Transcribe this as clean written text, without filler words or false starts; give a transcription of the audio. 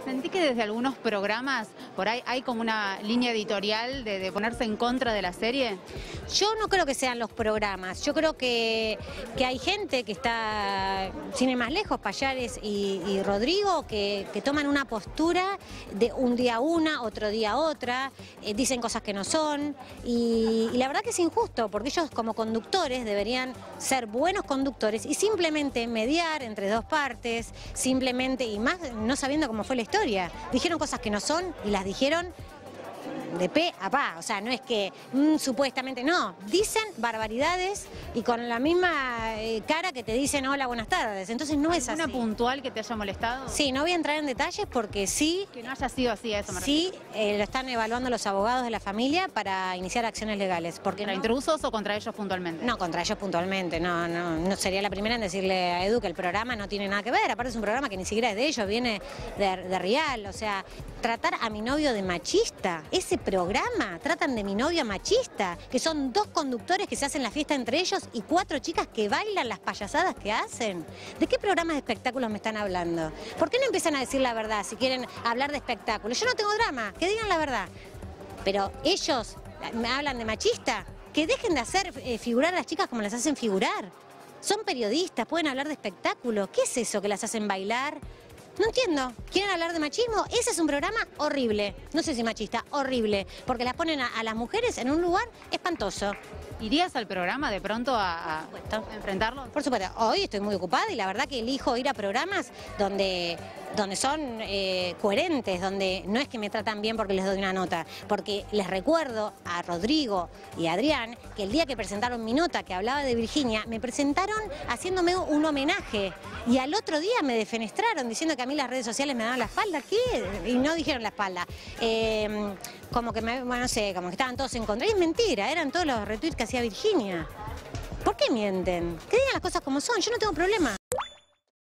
Sentí que desde algunos programas, por ahí hay como una línea editorial de ponerse en contra de la serie. Yo no creo que sean los programas, yo creo que hay gente que está, sin ir más lejos, Payares y Rodrigo, que toman una postura de un día una, otro día otra, dicen cosas que no son, y la verdad que es injusto, porque ellos como conductores deberían ser buenos conductores y simplemente mediar entre dos partes, simplemente, y más no sabiendo cómo fue la historia. Dijeron cosas que no son y las dijeron de pe a pa, o sea, no es que supuestamente, no, dicen barbaridades y con la misma cara que te dicen hola, buenas tardes, entonces no es así. ¿Una puntual que te haya molestado? Sí, no voy a entrar en detalles porque sí... Que no haya sido así, a eso me Sí, lo están evaluando los abogados de la familia para iniciar acciones legales. Porque ¿Contra intrusos o contra ellos puntualmente? No, contra ellos puntualmente, no sería la primera en decirle a Edu que el programa no tiene nada que ver, aparte es un programa que ni siquiera es de ellos, viene de Rial, o sea, tratar a mi novio de machista, ese programa, tratan de mi novia machista, que son dos conductores que se hacen la fiesta entre ellos y 4 chicas que bailan las payasadas que hacen. ¿De qué programas de espectáculos me están hablando? ¿Por qué no empiezan a decir la verdad si quieren hablar de espectáculos? Yo no tengo drama, que digan la verdad, pero ellos me hablan de machista, que dejen de hacer figurar a las chicas como las hacen figurar. Son periodistas, pueden hablar de espectáculos, ¿qué es eso que las hacen bailar? No entiendo. ¿Quieren hablar de machismo? Ese es un programa horrible. No sé si machista, horrible. Porque las ponen a las mujeres en un lugar espantoso. ¿Irías al programa de pronto a enfrentarlo? Por supuesto. Hoy estoy muy ocupada y la verdad que elijo ir a programas donde son coherentes, donde no es que me tratan bien porque les doy una nota. Porque les recuerdo a Rodrigo y a Adrián que el día que presentaron mi nota que hablaba de Virginia, me presentaron haciéndome un homenaje. Y al otro día me defenestraron diciendo que a mí las redes sociales me daban la espalda. ¿Qué? Y no dijeron la espalda. Como que, no sé, como que estaban todos en contra. Y es mentira, eran todos los retweets que hacía Virginia. ¿Por qué mienten? Que digan las cosas como son, yo no tengo problema.